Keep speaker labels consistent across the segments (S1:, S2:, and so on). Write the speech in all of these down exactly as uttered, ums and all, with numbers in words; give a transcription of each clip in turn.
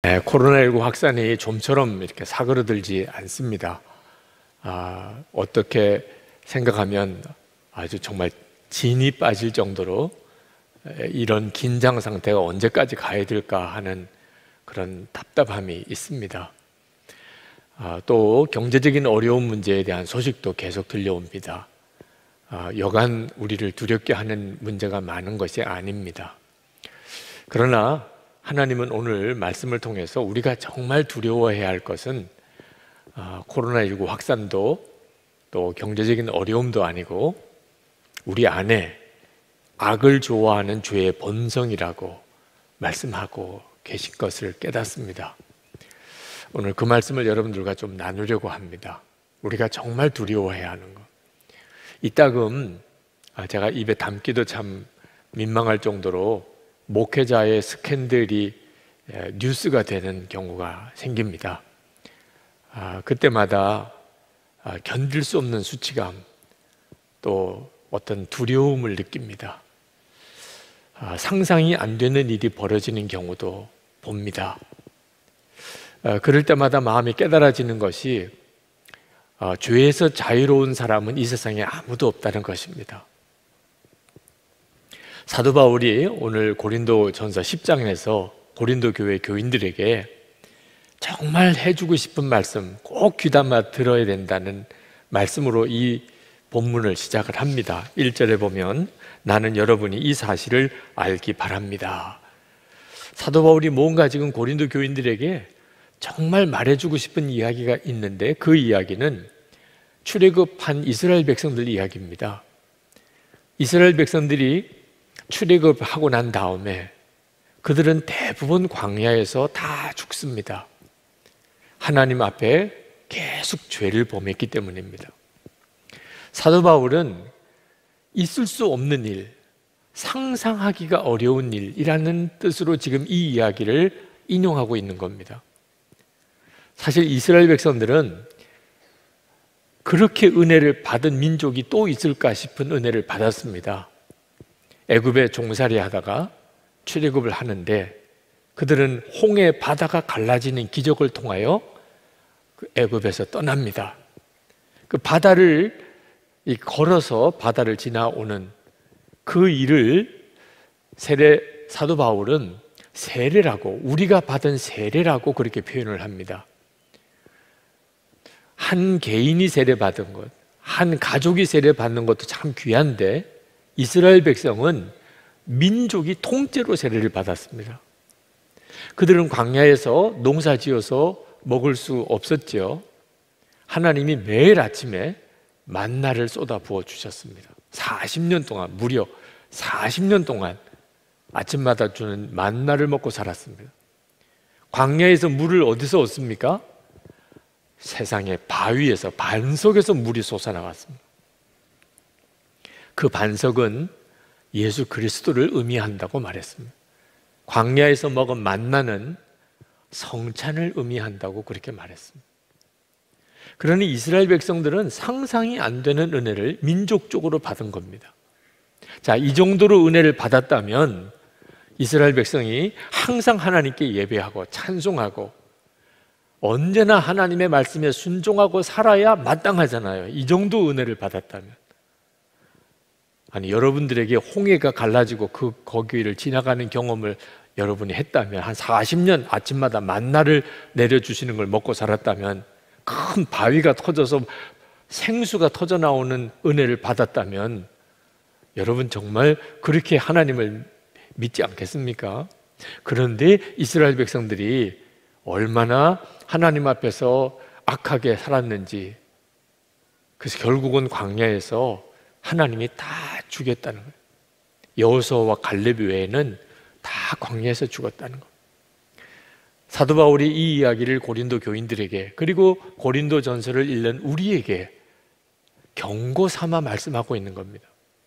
S1: 네, 코로나십구 확산이 좀처럼 이렇게 사그러들지 않습니다. 아, 어떻게 생각하면 아주 정말 진이 빠질 정도로 이런 긴장 상태가 언제까지 가야 될까 하는 그런 답답함이 있습니다. 아, 또 경제적인 어려운 문제에 대한 소식도 계속 들려옵니다. 아, 여간 우리를 두렵게 하는 문제가 많은 것이 아닙니다. 그러나 하나님은 오늘 말씀을 통해서 우리가 정말 두려워해야 할 것은 아, 코로나십구 확산도 또 경제적인 어려움도 아니고 우리 안에 악을 좋아하는 죄의 본성이라고 말씀하고 계신 것을 깨닫습니다. 오늘 그 말씀을 여러분들과 좀 나누려고 합니다. 우리가 정말 두려워해야 하는 것. 이따금 제가 입에 담기도 참 민망할 정도로 목회자의 스캔들이 뉴스가 되는 경우가 생깁니다. 아, 그때마다 견딜 수 없는 수치감, 또 어떤 두려움을 느낍니다. 아, 상상이 안 되는 일이 벌어지는 경우도 봅니다. 아, 그럴 때마다 마음이 깨달아지는 것이 아, 죄에서 자유로운 사람은 이 세상에 아무도 없다는 것입니다. 사도 바울이 오늘 고린도 전서 십 장에서 고린도 교회 교인들에게 정말 해주고 싶은 말씀, 꼭 귀담아 들어야 된다는 말씀으로 이 본문을 시작을 합니다. 일 절에 보면 나는 여러분이 이 사실을 알기 바랍니다. 사도 바울이 뭔가 지금 고린도 교인들에게 정말 말해주고 싶은 이야기가 있는데 그 이야기는 출애굽한 이스라엘 백성들 이야기입니다. 이스라엘 백성들이 출애굽하고 난 다음에 그들은 대부분 광야에서 다 죽습니다. 하나님 앞에 계속 죄를 범했기 때문입니다. 사도 바울은 있을 수 없는 일, 상상하기가 어려운 일이라는 뜻으로 지금 이 이야기를 인용하고 있는 겁니다. 사실 이스라엘 백성들은 그렇게 은혜를 받은 민족이 또 있을까 싶은 은혜를 받았습니다. 애굽에 종살이 하다가 출애굽을 하는데 그들은 홍해 바다가 갈라지는 기적을 통하여 그 애굽에서 떠납니다. 그 바다를 걸어서 바다를 지나오는 그 일을 세례 사도 바울은 세례라고, 우리가 받은 세례라고 그렇게 표현을 합니다. 한 개인이 세례받은 것, 한 가족이 세례받는 것도 참 귀한데 이스라엘 백성은 민족이 통째로 세례를 받았습니다. 그들은 광야에서 농사 지어서 먹을 수 없었죠. 하나님이 매일 아침에 만나를 쏟아 부어 주셨습니다. 사십 년 동안, 무려 사십 년 동안 아침마다 주는 만나를 먹고 살았습니다. 광야에서 물을 어디서 얻습니까? 세상의 바위에서, 반석에서 물이 솟아나왔습니다. 그 반석은 예수 그리스도를 의미한다고 말했습니다. 광야에서 먹은 만나는 성찬을 의미한다고 그렇게 말했습니다. 그러니 이스라엘 백성들은 상상이 안 되는 은혜를 민족적으로 받은 겁니다. 자, 이 정도로 은혜를 받았다면 이스라엘 백성이 항상 하나님께 예배하고 찬송하고 언제나 하나님의 말씀에 순종하고 살아야 마땅하잖아요. 이 정도 은혜를 받았다면. 아니, 여러분들에게 홍해가 갈라지고 그 거기를 지나가는 경험을 여러분이 했다면, 한 사십 년 아침마다 만나를 내려주시는 걸 먹고 살았다면, 큰 바위가 터져서 생수가 터져 나오는 은혜를 받았다면 여러분 정말 그렇게 하나님을 믿지 않겠습니까? 그런데 이스라엘 백성들이 얼마나 하나님 앞에서 악하게 살았는지, 그래서 결국은 광야에서 하나님이 다 죽였다는 거예요. 여호수아와 갈렙 외에는 다 광야에서 죽었다는 거예요. 사도 바울이 이 이야기를 고린도 교인들에게, 그리고 고린도 전서를 읽는 우리에게 경고 삼아 말씀하고 있는 겁니다.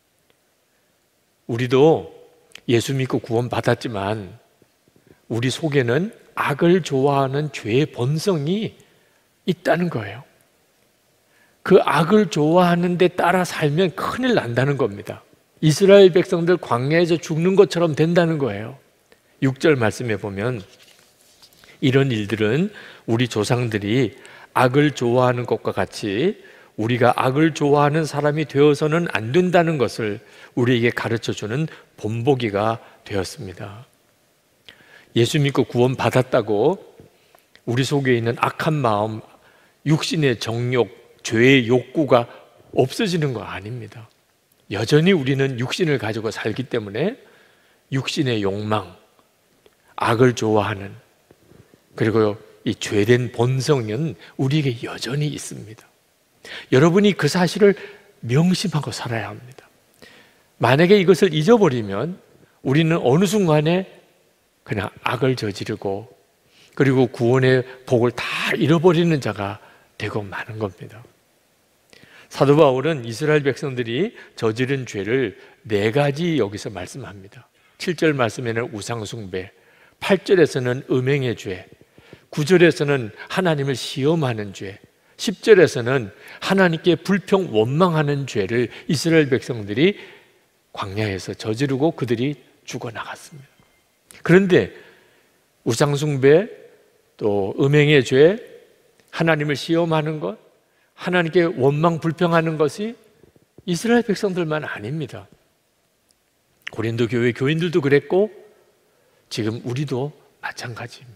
S1: 우리도 예수 믿고 구원 받았지만 우리 속에는 악을 좋아하는 죄의 본성이 있다는 거예요. 그 악을 좋아하는 데 따라 살면 큰일 난다는 겁니다. 이스라엘 백성들 광야에서 죽는 것처럼 된다는 거예요. 육 절 말씀에 보면 이런 일들은 우리 조상들이 악을 좋아하는 것과 같이 우리가 악을 좋아하는 사람이 되어서는 안 된다는 것을 우리에게 가르쳐주는 본보기가 되었습니다. 예수 믿고 구원 받았다고 우리 속에 있는 악한 마음, 육신의 정욕, 죄의 욕구가 없어지는 거 아닙니다. 여전히 우리는 육신을 가지고 살기 때문에 육신의 욕망, 악을 좋아하는, 그리고 이 죄된 본성은 우리에게 여전히 있습니다. 여러분이 그 사실을 명심하고 살아야 합니다. 만약에 이것을 잊어버리면 우리는 어느 순간에 그냥 악을 저지르고 그리고 구원의 복을 다 잃어버리는 자가 되고 마는 겁니다. 사도 바울은 이스라엘 백성들이 저지른 죄를 네 가지 여기서 말씀합니다. 칠 절 말씀에는 우상숭배, 팔 절에서는 음행의 죄, 구 절에서는 하나님을 시험하는 죄, 십 절에서는 하나님께 불평 원망하는 죄를 이스라엘 백성들이 광야에서 저지르고 그들이 죽어나갔습니다. 그런데 우상숭배, 또 음행의 죄, 하나님을 시험하는 것, 하나님께 원망 불평하는 것이 이스라엘 백성들만 아닙니다. 고린도 교회 교인들도 그랬고 지금 우리도 마찬가지입니다.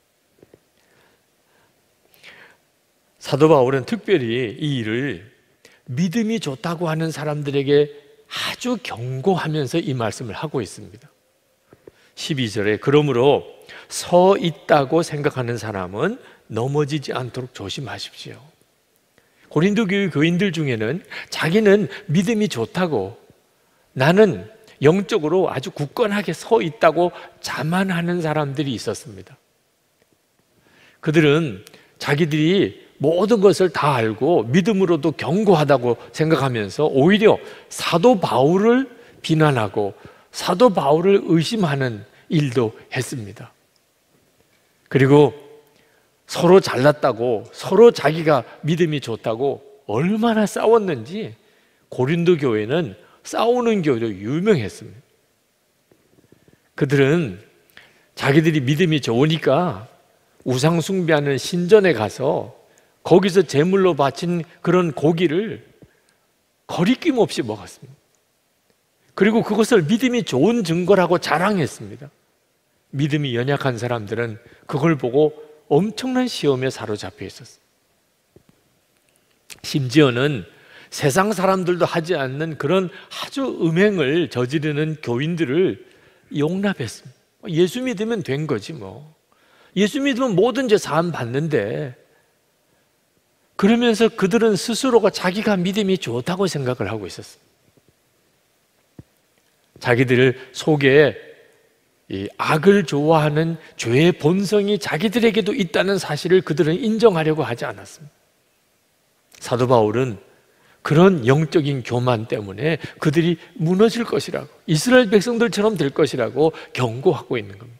S1: 사도 바울은 특별히 이 일을 믿음이 좋다고 하는 사람들에게 아주 경고하면서 이 말씀을 하고 있습니다. 십이 절에 그러므로 서 있다고 생각하는 사람은 넘어지지 않도록 조심하십시오. 고린도 교회 교인들 중에는 자기는 믿음이 좋다고, 나는 영적으로 아주 굳건하게 서 있다고 자만하는 사람들이 있었습니다. 그들은 자기들이 모든 것을 다 알고 믿음으로도 견고하다고 생각하면서 오히려 사도 바울을 비난하고 사도 바울을 의심하는 일도 했습니다. 그리고 서로 잘났다고, 서로 자기가 믿음이 좋다고 얼마나 싸웠는지 고린도 교회는 싸우는 교회로 유명했습니다. 그들은 자기들이 믿음이 좋으니까 우상 숭배하는 신전에 가서 거기서 제물로 바친 그런 고기를 거리낌 없이 먹었습니다. 그리고 그것을 믿음이 좋은 증거라고 자랑했습니다. 믿음이 연약한 사람들은 그걸 보고 엄청난 시험에 사로잡혀 있었어요. 심지어는 세상 사람들도 하지 않는 그런 아주 음행을 저지르는 교인들을 용납했습니다. 예수 믿으면 된 거지 뭐. 예수 믿으면 모든 죄 사함 받는데, 그러면서 그들은 스스로가 자기가 믿음이 좋다고 생각을 하고 있었어요. 자기들 속에 이 악을 좋아하는 죄의 본성이 자기들에게도 있다는 사실을 그들은 인정하려고 하지 않았습니다. 사도 바울은 그런 영적인 교만 때문에 그들이 무너질 것이라고, 이스라엘 백성들처럼 될 것이라고 경고하고 있는 겁니다.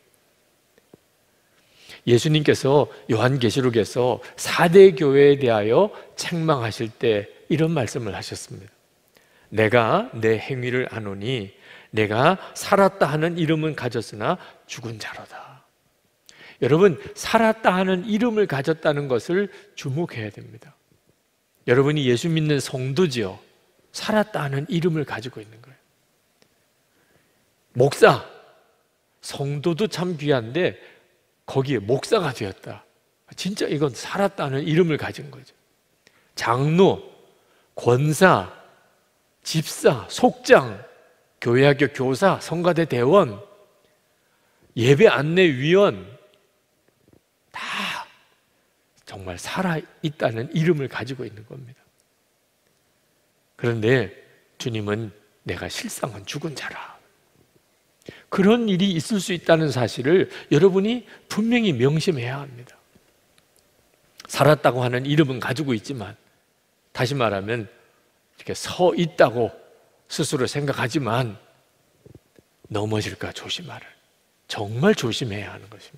S1: 예수님께서 요한계시록에서 사대 교회에 대하여 책망하실 때 이런 말씀을 하셨습니다. 내가 내 행위를 아노니 내가 살았다 하는 이름은 가졌으나 죽은 자로다. 여러분, 살았다 하는 이름을 가졌다는 것을 주목해야 됩니다. 여러분이 예수 믿는 성도지요, 살았다 하는 이름을 가지고 있는 거예요. 목사, 성도도 참 귀한데 거기에 목사가 되었다. 진짜 이건 살았다는 이름을 가진 거죠. 장로, 권사, 집사, 속장, 교회학교 교사, 성가대 대원, 예배 안내위원, 다 정말 살아있다는 이름을 가지고 있는 겁니다. 그런데 주님은 내가 실상은 죽은 자라, 그런 일이 있을 수 있다는 사실을 여러분이 분명히 명심해야 합니다. 살았다고 하는 이름은 가지고 있지만, 다시 말하면 이렇게 서 있다고 스스로 생각하지만 넘어질까 조심하라. 정말 조심해야 하는 것입니다.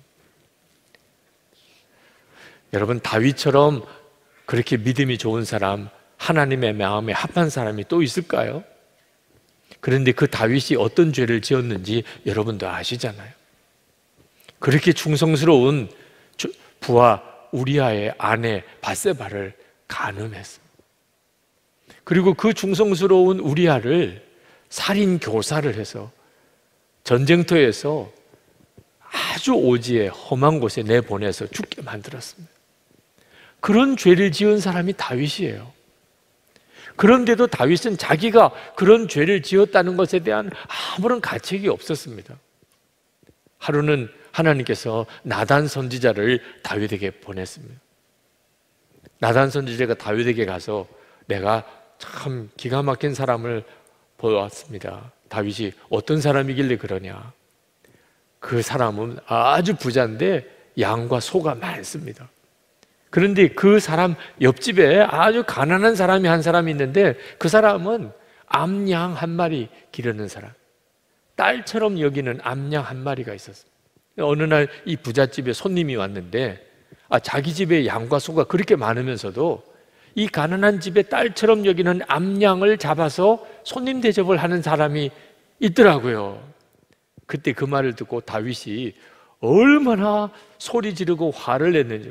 S1: 여러분, 다윗처럼 그렇게 믿음이 좋은 사람, 하나님의 마음에 합한 사람이 또 있을까요? 그런데 그 다윗이 어떤 죄를 지었는지 여러분도 아시잖아요. 그렇게 충성스러운 부하 우리아의 아내 밧세바를 간음했어. 그리고 그 충성스러운 우리아를 살인 교사를 해서 전쟁터에서 아주 오지에 험한 곳에 내보내서 죽게 만들었습니다. 그런 죄를 지은 사람이 다윗이에요. 그런데도 다윗은 자기가 그런 죄를 지었다는 것에 대한 아무런 가책이 없었습니다. 하루는 하나님께서 나단 선지자를 다윗에게 보냈습니다. 나단 선지자가 다윗에게 가서 내가 참 기가 막힌 사람을 보았습니다. 다윗이 어떤 사람이길래 그러냐? 그 사람은 아주 부자인데 양과 소가 많습니다. 그런데 그 사람 옆집에 아주 가난한 사람이 한 사람이 있는데 그 사람은 암양 한 마리 기르는 사람, 딸처럼 여기는 암양 한 마리가 있었습니다. 어느 날 이 부잣집에 손님이 왔는데 아, 자기 집에 양과 소가 그렇게 많으면서도 이 가난한 집에 딸처럼 여기는 암양을 잡아서 손님 대접을 하는 사람이 있더라고요. 그때 그 말을 듣고 다윗이 얼마나 소리 지르고 화를 냈는지.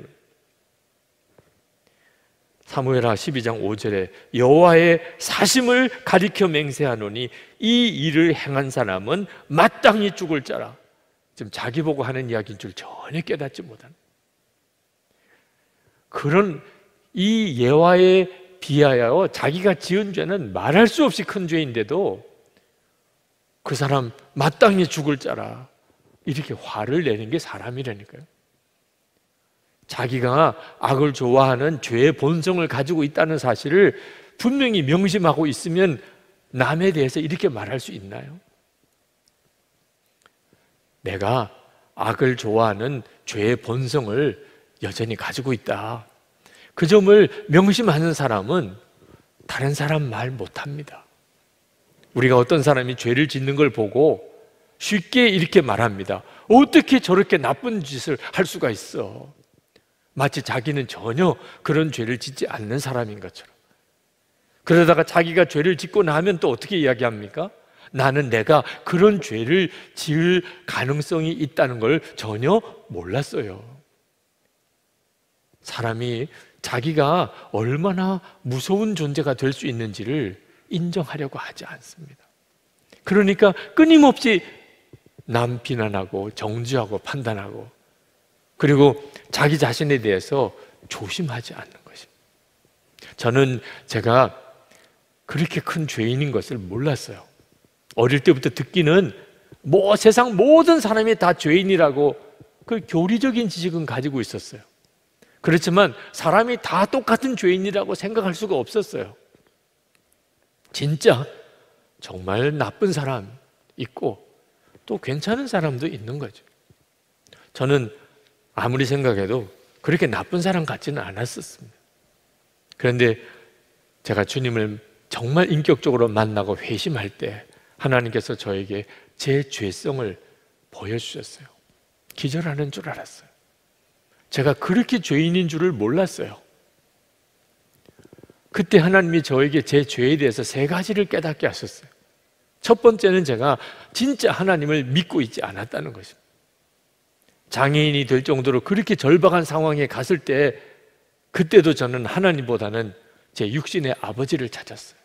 S1: 사무엘하 십이 장 오 절에 여호와의 사심을 가리켜 맹세하노니 이 일을 행한 사람은 마땅히 죽을 자라. 지금 자기 보고 하는 이야기인 줄 전혀 깨닫지 못하는 그런 이 예화에 비하여 자기가 지은 죄는 말할 수 없이 큰 죄인데도 그 사람 마땅히 죽을 자라 이렇게 화를 내는 게 사람이라니까요. 자기가 악을 좋아하는 죄의 본성을 가지고 있다는 사실을 분명히 명심하고 있으면 남에 대해서 이렇게 말할 수 있나요? 내가 악을 좋아하는 죄의 본성을 여전히 가지고 있다. 그 점을 명심하는 사람은 다른 사람 말 못합니다. 우리가 어떤 사람이 죄를 짓는 걸 보고 쉽게 이렇게 말합니다. 어떻게 저렇게 나쁜 짓을 할 수가 있어? 마치 자기는 전혀 그런 죄를 짓지 않는 사람인 것처럼. 그러다가 자기가 죄를 짓고 나면 또 어떻게 이야기합니까? 나는 내가 그런 죄를 지을 가능성이 있다는 걸 전혀 몰랐어요. 사람이 자기가 얼마나 무서운 존재가 될 수 있는지를 인정하려고 하지 않습니다. 그러니까 끊임없이 남 비난하고 정죄하고 판단하고 그리고 자기 자신에 대해서 조심하지 않는 것입니다. 저는 제가 그렇게 큰 죄인인 것을 몰랐어요. 어릴 때부터 듣기는 뭐 세상 모든 사람이 다 죄인이라고 그 교리적인 지식은 가지고 있었어요. 그렇지만 사람이 다 똑같은 죄인이라고 생각할 수가 없었어요. 진짜 정말 나쁜 사람 있고 또 괜찮은 사람도 있는 거죠. 저는 아무리 생각해도 그렇게 나쁜 사람 같지는 않았었습니다. 그런데 제가 주님을 정말 인격적으로 만나고 회심할 때 하나님께서 저에게 제 죄성을 보여주셨어요. 기절하는 줄 알았어요. 제가 그렇게 죄인인 줄을 몰랐어요. 그때 하나님이 저에게 제 죄에 대해서 세 가지를 깨닫게 하셨어요. 첫 번째는 제가 진짜 하나님을 믿고 있지 않았다는 것입니다. 장애인이 될 정도로 그렇게 절박한 상황에 갔을 때 그때도 저는 하나님보다는 제 육신의 아버지를 찾았어요.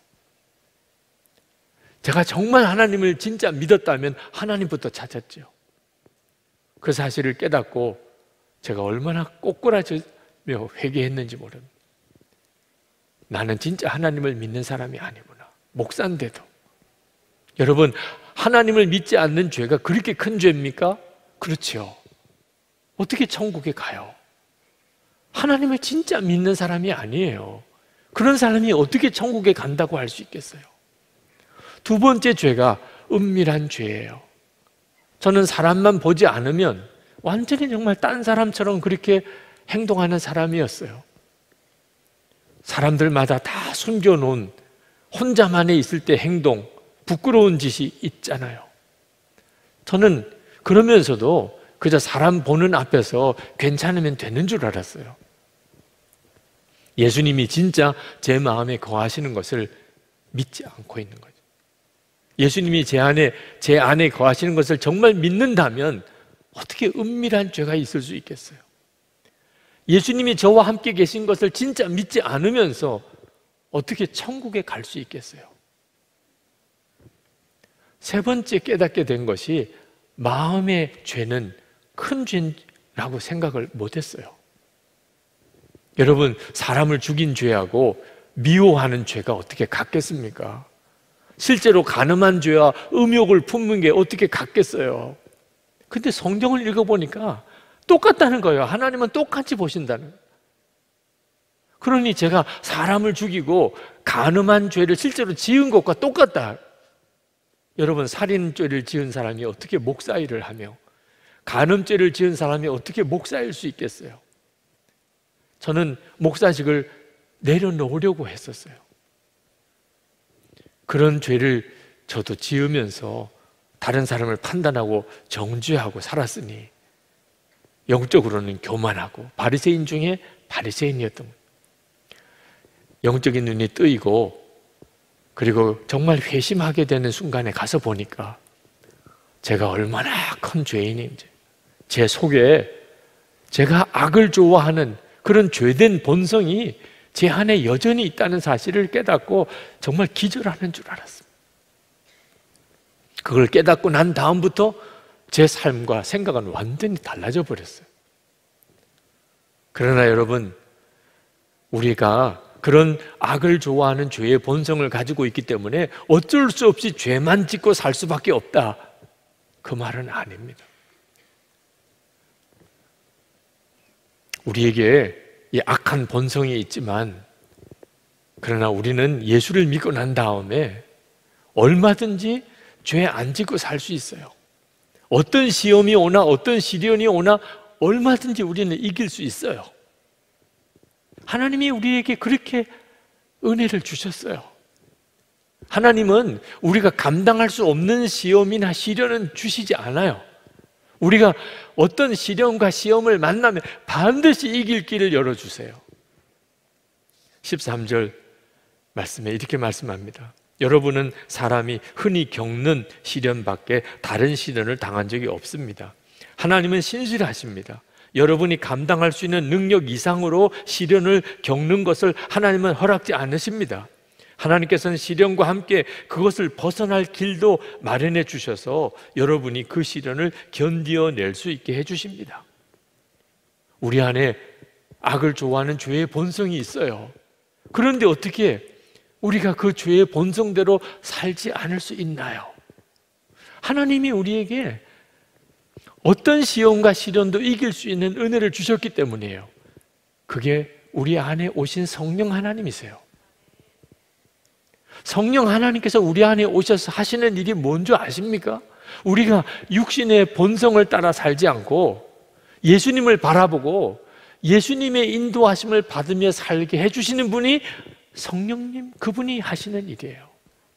S1: 제가 정말 하나님을 진짜 믿었다면 하나님부터 찾았죠. 그 사실을 깨닫고 제가 얼마나 꼬꾸라지며 회개했는지 모릅니다. 나는 진짜 하나님을 믿는 사람이 아니구나. 목사인데도. 여러분, 하나님을 믿지 않는 죄가 그렇게 큰 죄입니까? 그렇죠. 어떻게 천국에 가요? 하나님을 진짜 믿는 사람이 아니에요. 그런 사람이 어떻게 천국에 간다고 할 수 있겠어요? 두 번째 죄가 은밀한 죄예요. 저는 사람만 보지 않으면 완전히 정말 딴 사람처럼 그렇게 행동하는 사람이었어요. 사람들마다 다 숨겨놓은 혼자만에 있을 때 행동, 부끄러운 짓이 있잖아요. 저는 그러면서도 그저 사람 보는 앞에서 괜찮으면 되는 줄 알았어요. 예수님이 진짜 제 마음에 거하시는 것을 믿지 않고 있는 거죠. 예수님이 제 안에, 제 안에 거하시는 것을 정말 믿는다면 어떻게 은밀한 죄가 있을 수 있겠어요? 예수님이 저와 함께 계신 것을 진짜 믿지 않으면서 어떻게 천국에 갈 수 있겠어요? 세 번째 깨닫게 된 것이 마음의 죄는 큰 죄라고 생각을 못했어요. 여러분, 사람을 죽인 죄하고 미워하는 죄가 어떻게 같겠습니까? 실제로 간음한 죄와 음욕을 품는 게 어떻게 같겠어요? 근데 성경을 읽어보니까 똑같다는 거예요. 하나님은 똑같이 보신다는 거예요. 그러니 제가 사람을 죽이고 간음한 죄를 실제로 지은 것과 똑같다. 여러분, 살인죄를 지은 사람이 어떻게 목사일을 하며 간음죄를 지은 사람이 어떻게 목사일 수 있겠어요? 저는 목사직을 내려놓으려고 했었어요. 그런 죄를 저도 지으면서 다른 사람을 판단하고 정죄하고 살았으니 영적으로는 교만하고 바리새인 중에 바리새인이었던 거예요. 영적인 눈이 뜨이고 그리고 정말 회심하게 되는 순간에 가서 보니까 제가 얼마나 큰 죄인인지, 제 속에 제가 악을 좋아하는 그런 죄된 본성이 제 안에 여전히 있다는 사실을 깨닫고 정말 기절하는 줄 알았습니다. 그걸 깨닫고 난 다음부터 제 삶과 생각은 완전히 달라져 버렸어요. 그러나 여러분, 우리가 그런 악을 좋아하는 죄의 본성을 가지고 있기 때문에 어쩔 수 없이 죄만 짓고 살 수밖에 없다, 그 말은 아닙니다. 우리에게 이 악한 본성이 있지만, 그러나 우리는 예수를 믿고 난 다음에 얼마든지 죄 안 짓고 살 수 있어요. 어떤 시험이 오나 어떤 시련이 오나 얼마든지 우리는 이길 수 있어요. 하나님이 우리에게 그렇게 은혜를 주셨어요. 하나님은 우리가 감당할 수 없는 시험이나 시련은 주시지 않아요. 우리가 어떤 시련과 시험을 만나면 반드시 이길 길을 열어주세요. 십삼 절 말씀에 이렇게 말씀합니다. 여러분은 사람이 흔히 겪는 시련밖에 다른 시련을 당한 적이 없습니다. 하나님은 신실하십니다. 여러분이 감당할 수 있는 능력 이상으로 시련을 겪는 것을 하나님은 허락지 않으십니다. 하나님께서는 시련과 함께 그것을 벗어날 길도 마련해 주셔서 여러분이 그 시련을 견디어낼 수 있게 해주십니다. 우리 안에 악을 좋아하는 죄의 본성이 있어요. 그런데 어떻게 우리가 그 죄의 본성대로 살지 않을 수 있나요? 하나님이 우리에게 어떤 시험과 시련도 이길 수 있는 은혜를 주셨기 때문이에요. 그게 우리 안에 오신 성령 하나님이세요. 성령 하나님께서 우리 안에 오셔서 하시는 일이 뭔지 아십니까? 우리가 육신의 본성을 따라 살지 않고 예수님을 바라보고 예수님의 인도하심을 받으며 살게 해주시는 분이 성령님, 그분이 하시는 일이에요.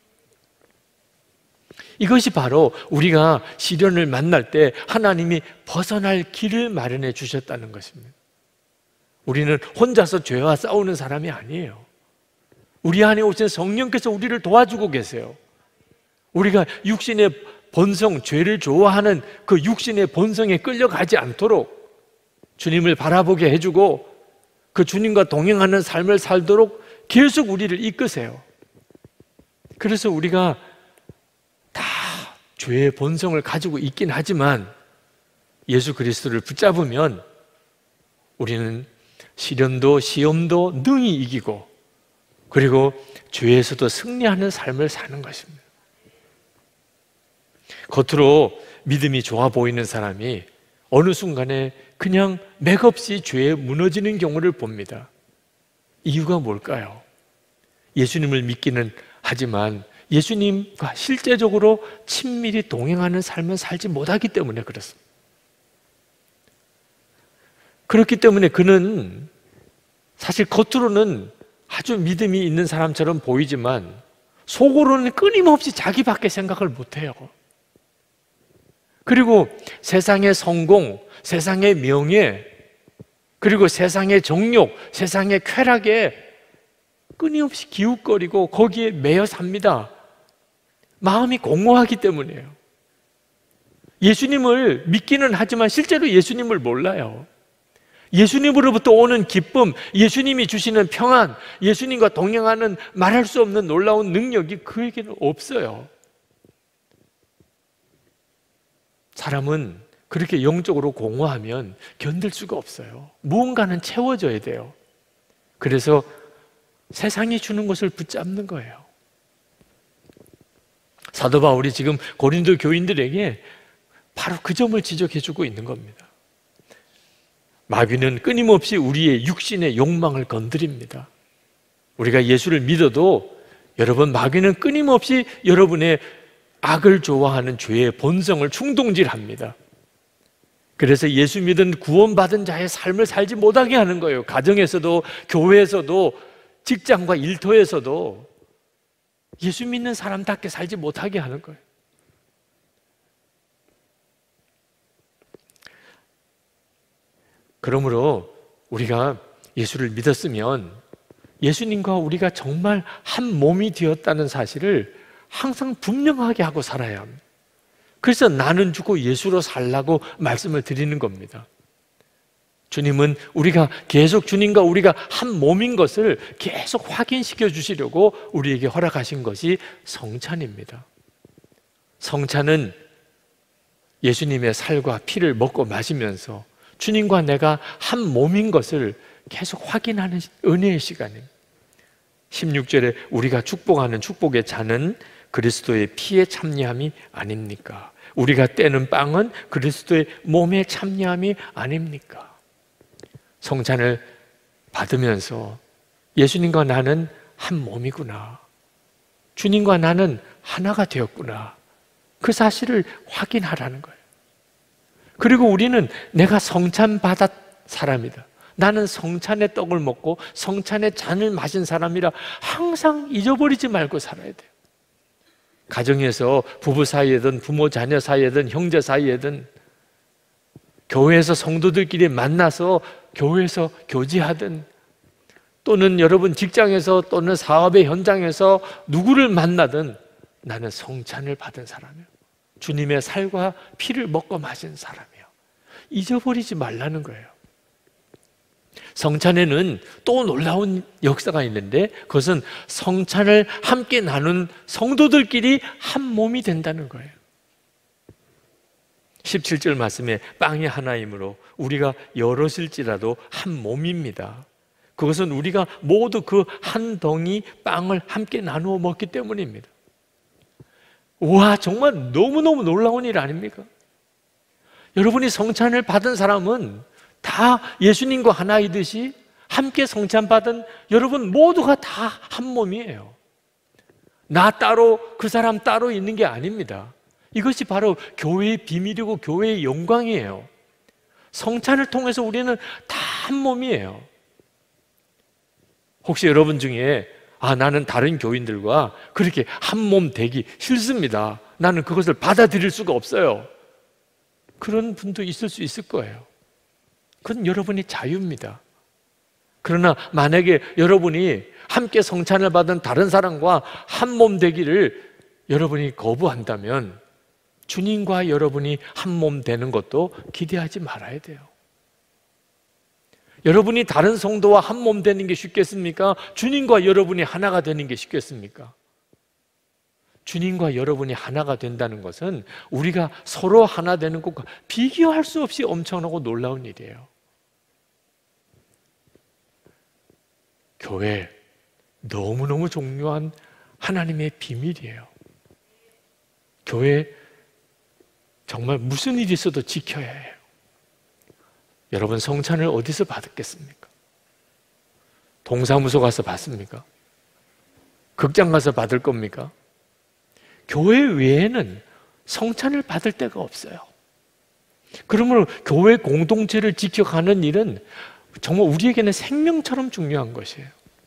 S1: 이것이 바로 우리가 시련을 만날 때 하나님이 벗어날 길을 마련해 주셨다는 것입니다. 우리는 혼자서 죄와 싸우는 사람이 아니에요. 우리 안에 오신 성령께서 우리를 도와주고 계세요. 우리가 육신의 본성, 죄를 좋아하는 그 육신의 본성에 끌려가지 않도록 주님을 바라보게 해주고 그 주님과 동행하는 삶을 살도록 계속 우리를 이끄세요. 그래서 우리가 다 죄의 본성을 가지고 있긴 하지만 예수 그리스도를 붙잡으면 우리는 시련도 시험도 능히 이기고 그리고 죄에서도 승리하는 삶을 사는 것입니다. 겉으로 믿음이 좋아 보이는 사람이 어느 순간에 그냥 맥없이 죄에 무너지는 경우를 봅니다. 이유가 뭘까요? 예수님을 믿기는 하지만 예수님과 실제적으로 친밀히 동행하는 삶을 살지 못하기 때문에 그렇습니다. 그렇기 때문에 그는 사실 겉으로는 아주 믿음이 있는 사람처럼 보이지만 속으로는 끊임없이 자기밖에 생각을 못해요. 그리고 세상의 성공, 세상의 명예, 그리고 세상의 정욕, 세상의 쾌락에 끊임없이 기웃거리고 거기에 매여 삽니다. 마음이 공허하기 때문이에요. 예수님을 믿기는 하지만 실제로 예수님을 몰라요. 예수님으로부터 오는 기쁨, 예수님이 주시는 평안, 예수님과 동행하는 말할 수 없는 놀라운 능력이 그에게는 없어요. 사람은 그렇게 영적으로 공허하면 견딜 수가 없어요. 무언가는 채워져야 돼요. 그래서 세상이 주는 것을 붙잡는 거예요. 사도 바울이 지금 고린도 교인들에게 바로 그 점을 지적해주고 있는 겁니다. 마귀는 끊임없이 우리의 육신의 욕망을 건드립니다. 우리가 예수를 믿어도 여러분, 마귀는 끊임없이 여러분의 악을 좋아하는 죄의 본성을 충동질합니다. 그래서 예수 믿은 구원받은 자의 삶을 살지 못하게 하는 거예요. 가정에서도, 교회에서도, 직장과 일터에서도 예수 믿는 사람답게 살지 못하게 하는 거예요. 그러므로 우리가 예수를 믿었으면 예수님과 우리가 정말 한 몸이 되었다는 사실을 항상 분명하게 하고 살아야 합니다. 그래서 나는 죽고 예수로 살라고 말씀을 드리는 겁니다. 주님은 우리가 계속 주님과 우리가 한 몸인 것을 계속 확인시켜 주시려고 우리에게 허락하신 것이 성찬입니다. 성찬은 예수님의 살과 피를 먹고 마시면서 주님과 내가 한 몸인 것을 계속 확인하는 은혜의 시간입니다. 십육 절에 우리가 축복하는 축복의 잔은 그리스도의 피에 참여함이 아닙니까? 우리가 떼는 빵은 그리스도의 몸에 참여함이 아닙니까? 성찬을 받으면서 예수님과 나는 한 몸이구나, 주님과 나는 하나가 되었구나, 그 사실을 확인하라는 거예요. 그리고 우리는 내가 성찬 받았 사람이다, 나는 성찬의 떡을 먹고 성찬의 잔을 마신 사람이라 항상 잊어버리지 말고 살아야 돼요. 가정에서 부부 사이에든 부모 자녀 사이에든 형제 사이에든 교회에서 성도들끼리 만나서 교회에서 교제하든 또는 여러분 직장에서 또는 사업의 현장에서 누구를 만나든 나는 성찬을 받은 사람이에요. 주님의 살과 피를 먹고 마신 사람이에요. 잊어버리지 말라는 거예요. 성찬에는 또 놀라운 역사가 있는데 그것은 성찬을 함께 나눈 성도들끼리 한 몸이 된다는 거예요. 십칠 절 말씀에 빵이 하나이므로 우리가 여럿일지라도 한 몸입니다. 그것은 우리가 모두 그 한 덩이 빵을 함께 나누어 먹기 때문입니다. 와, 정말 너무너무 놀라운 일 아닙니까? 여러분이 성찬을 받은 사람은 다 예수님과 하나이듯이 함께 성찬 받은 여러분 모두가 다 한 몸이에요. 나 따로 그 사람 따로 있는 게 아닙니다. 이것이 바로 교회의 비밀이고 교회의 영광이에요. 성찬을 통해서 우리는 다 한 몸이에요. 혹시 여러분 중에 아, 나는 다른 교인들과 그렇게 한 몸 되기 싫습니다, 나는 그것을 받아들일 수가 없어요, 그런 분도 있을 수 있을 거예요. 그건 여러분의 자유입니다. 그러나 만약에 여러분이 함께 성찬을 받은 다른 사람과 한 몸 되기를 여러분이 거부한다면 주님과 여러분이 한 몸 되는 것도 기대하지 말아야 돼요. 여러분이 다른 성도와 한 몸 되는 게 쉽겠습니까? 주님과 여러분이 하나가 되는 게 쉽겠습니까? 주님과 여러분이 하나가 된다는 것은 우리가 서로 하나 되는 것과 비교할 수 없이 엄청나고 놀라운 일이에요. 교회, 너무너무 중요한 하나님의 비밀이에요. 교회 정말 무슨 일이 있어도 지켜야 해요. 여러분, 성찬을 어디서 받았겠습니까? 동사무소 가서 받습니까? 극장 가서 받을 겁니까? 교회 외에는 성찬을 받을 데가 없어요. 그러므로 교회 공동체를 지켜가는 일은 정말 우리에게는 생명처럼 중요한 것이에요.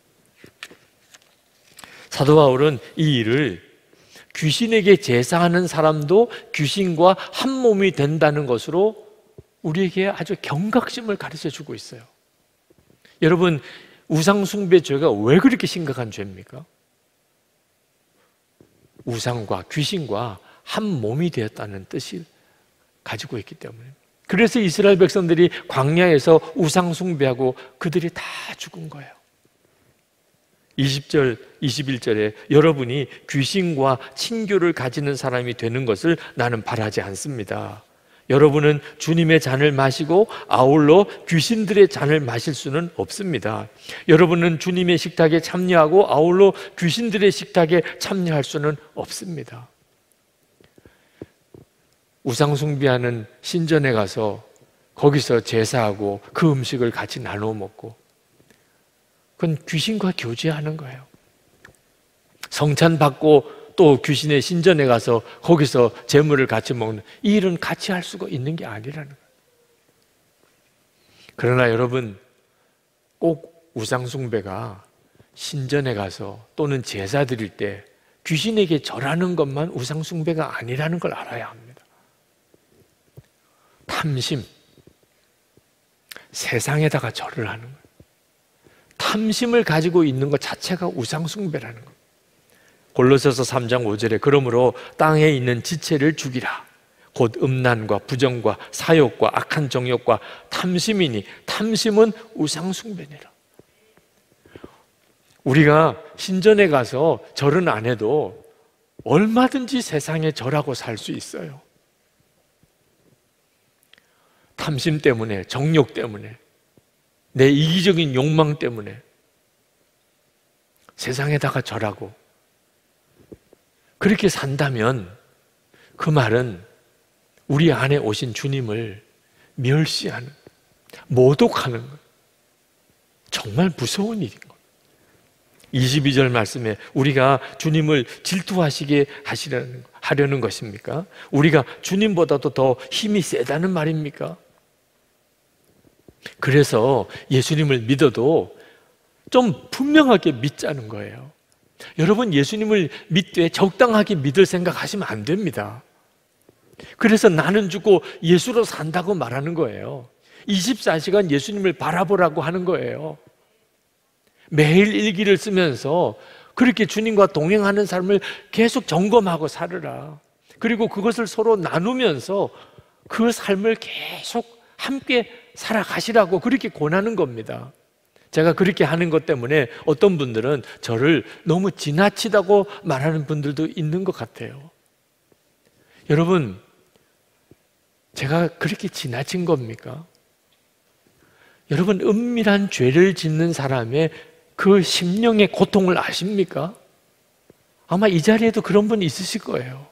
S1: 사도 바울은 이 일을 귀신에게 제사하는 사람도 귀신과 한 몸이 된다는 것으로 우리에게 아주 경각심을 가르쳐주고 있어요. 여러분, 우상숭배 죄가 왜 그렇게 심각한 죄입니까? 우상과 귀신과 한 몸이 되었다는 뜻을 가지고 있기 때문에. 그래서 이스라엘 백성들이 광야에서 우상 숭배하고 그들이 다 죽은 거예요. 이십 절, 이십일 절에 여러분이 귀신과 친교를 가지는 사람이 되는 것을 나는 바라지 않습니다. 여러분은 주님의 잔을 마시고 아울러 귀신들의 잔을 마실 수는 없습니다. 여러분은 주님의 식탁에 참여하고 아울러 귀신들의 식탁에 참여할 수는 없습니다. 우상 숭배하는 신전에 가서 거기서 제사하고 그 음식을 같이 나눠 먹고, 그건 귀신과 교제하는 거예요. 성찬 받고 또 귀신의 신전에 가서 거기서 제물을 같이 먹는, 이 일은 같이 할 수가 있는 게 아니라는 거예요. 그러나 여러분, 꼭 우상 숭배가 신전에 가서 또는 제사 드릴 때 귀신에게 절하는 것만 우상 숭배가 아니라는 걸 알아야 합니다. 탐심, 세상에다가 절을 하는 거예요. 탐심을 가지고 있는 것 자체가 우상 숭배라는 거예요. 골로새서 삼 장 오 절에 그러므로 땅에 있는 지체를 죽이라. 곧 음란과 부정과 사욕과 악한 정욕과 탐심이니 탐심은 우상 숭배니라. 우리가 신전에 가서 절은 안 해도 얼마든지 세상에 절하고 살 수 있어요. 탐심 때문에, 정욕 때문에, 내 이기적인 욕망 때문에 세상에다가 절하고 그렇게 산다면 그 말은 우리 안에 오신 주님을 멸시하는, 모독하는 것, 정말 무서운 일인 것. 이십이 절 말씀에 우리가 주님을 질투하시게 하시려는, 하려는 것입니까? 우리가 주님보다도 더 힘이 세다는 말입니까? 그래서 예수님을 믿어도 좀 분명하게 믿자는 거예요. 여러분, 예수님을 믿되 적당하게 믿을 생각하시면 안 됩니다. 그래서 나는 죽고 예수로 산다고 말하는 거예요. 이십사 시간 예수님을 바라보라고 하는 거예요. 매일 일기를 쓰면서 그렇게 주님과 동행하는 삶을 계속 점검하고 살으라. 그리고 그것을 서로 나누면서 그 삶을 계속 함께 살아가시라고 그렇게 권하는 겁니다. 제가 그렇게 하는 것 때문에 어떤 분들은 저를 너무 지나치다고 말하는 분들도 있는 것 같아요. 여러분, 제가 그렇게 지나친 겁니까? 여러분, 은밀한 죄를 짓는 사람의 그 심령의 고통을 아십니까? 아마 이 자리에도 그런 분이 있으실 거예요.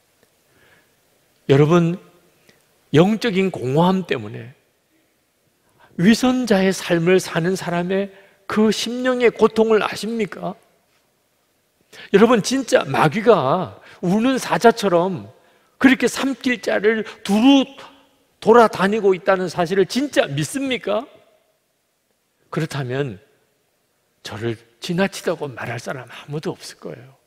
S1: 여러분, 영적인 공허함 때문에 위선자의 삶을 사는 사람의 그 심령의 고통을 아십니까? 여러분, 진짜 마귀가 우는 사자처럼 그렇게 삼킬자를 두루 돌아다니고 있다는 사실을 진짜 믿습니까? 그렇다면 저를 지나치다고 말할 사람 아무도 없을 거예요.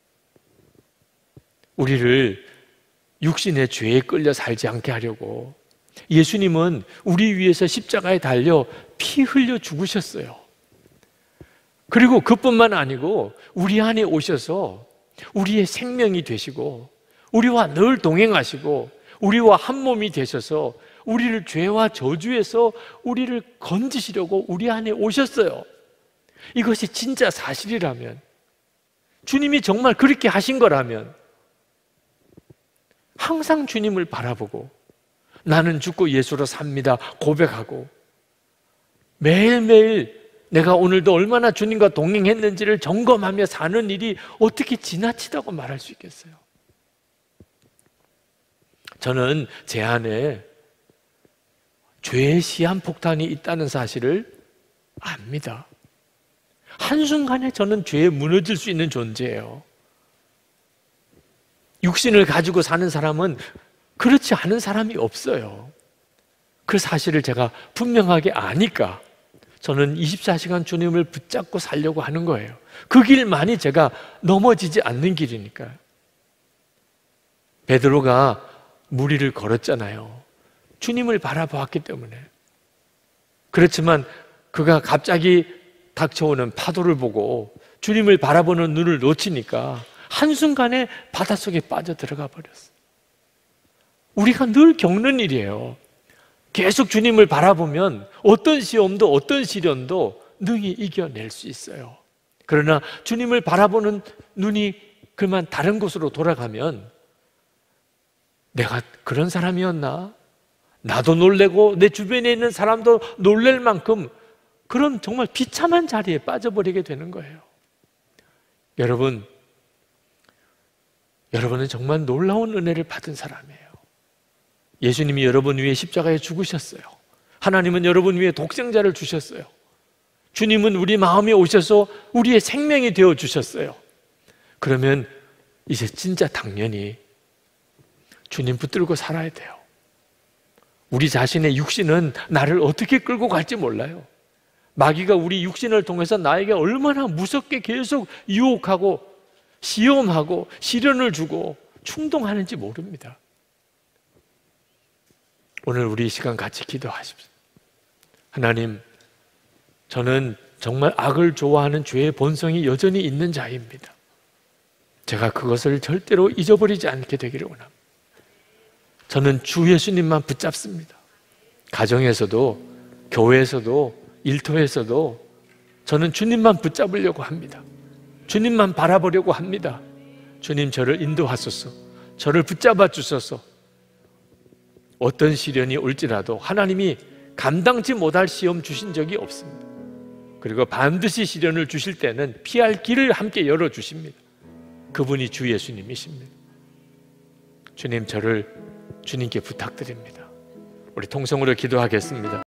S1: 우리를 육신의 죄에 끌려 살지 않게 하려고 예수님은 우리 위해서 십자가에 달려 피 흘려 죽으셨어요. 그리고 그뿐만 아니고 우리 안에 오셔서 우리의 생명이 되시고 우리와 늘 동행하시고 우리와 한 몸이 되셔서 우리를 죄와 저주에서 우리를 건지시려고 우리 안에 오셨어요. 이것이 진짜 사실이라면, 주님이 정말 그렇게 하신 거라면 항상 주님을 바라보고 나는 죽고 예수로 삽니다 고백하고 매일매일 내가 오늘도 얼마나 주님과 동행했는지를 점검하며 사는 일이 어떻게 지나치다고 말할 수 있겠어요? 저는 제 안에 죄의 시한폭탄이 있다는 사실을 압니다. 한순간에 저는 죄에 무너질 수 있는 존재예요. 육신을 가지고 사는 사람은 그렇지 않은 사람이 없어요. 그 사실을 제가 분명하게 아니까 저는 이십사 시간 주님을 붙잡고 살려고 하는 거예요. 그 길만이 제가 넘어지지 않는 길이니까요. 베드로가 무리를 걸었잖아요. 주님을 바라보았기 때문에. 그렇지만 그가 갑자기 닥쳐오는 파도를 보고 주님을 바라보는 눈을 놓치니까 한순간에 바닷속에 빠져들어가 버렸어요. 우리가 늘 겪는 일이에요. 계속 주님을 바라보면 어떤 시험도 어떤 시련도 능히 이겨낼 수 있어요. 그러나 주님을 바라보는 눈이 그만 다른 곳으로 돌아가면 내가 그런 사람이었나? 나도 놀래고 내 주변에 있는 사람도 놀랄 만큼 그런 정말 비참한 자리에 빠져버리게 되는 거예요. 여러분, 여러분은 정말 놀라운 은혜를 받은 사람이에요. 예수님이 여러분 위해 십자가에 죽으셨어요. 하나님은 여러분 위해 독생자를 주셨어요. 주님은 우리 마음에 오셔서 우리의 생명이 되어 주셨어요. 그러면 이제 진짜 당연히 주님 붙들고 살아야 돼요. 우리 자신의 육신은 나를 어떻게 끌고 갈지 몰라요. 마귀가 우리 육신을 통해서 나에게 얼마나 무섭게 계속 유혹하고 시험하고 시련을 주고 충동하는지 모릅니다. 오늘 우리 이 시간 같이 기도하십시오. 하나님, 저는 정말 악을 좋아하는 죄의 본성이 여전히 있는 자입니다. 제가 그것을 절대로 잊어버리지 않게 되기를 원합니다. 저는 주 예수님만 붙잡습니다. 가정에서도, 교회에서도, 일터에서도 저는 주님만 붙잡으려고 합니다. 주님만 바라보려고 합니다. 주님, 저를 인도하소서. 저를 붙잡아 주소서. 어떤 시련이 올지라도 하나님이 감당치 못할 시험 주신 적이 없습니다. 그리고 반드시 시련을 주실 때는 피할 길을 함께 열어주십니다. 그분이 주 예수님이십니다. 주님, 저를 주님께 부탁드립니다. 우리 통성으로 기도하겠습니다.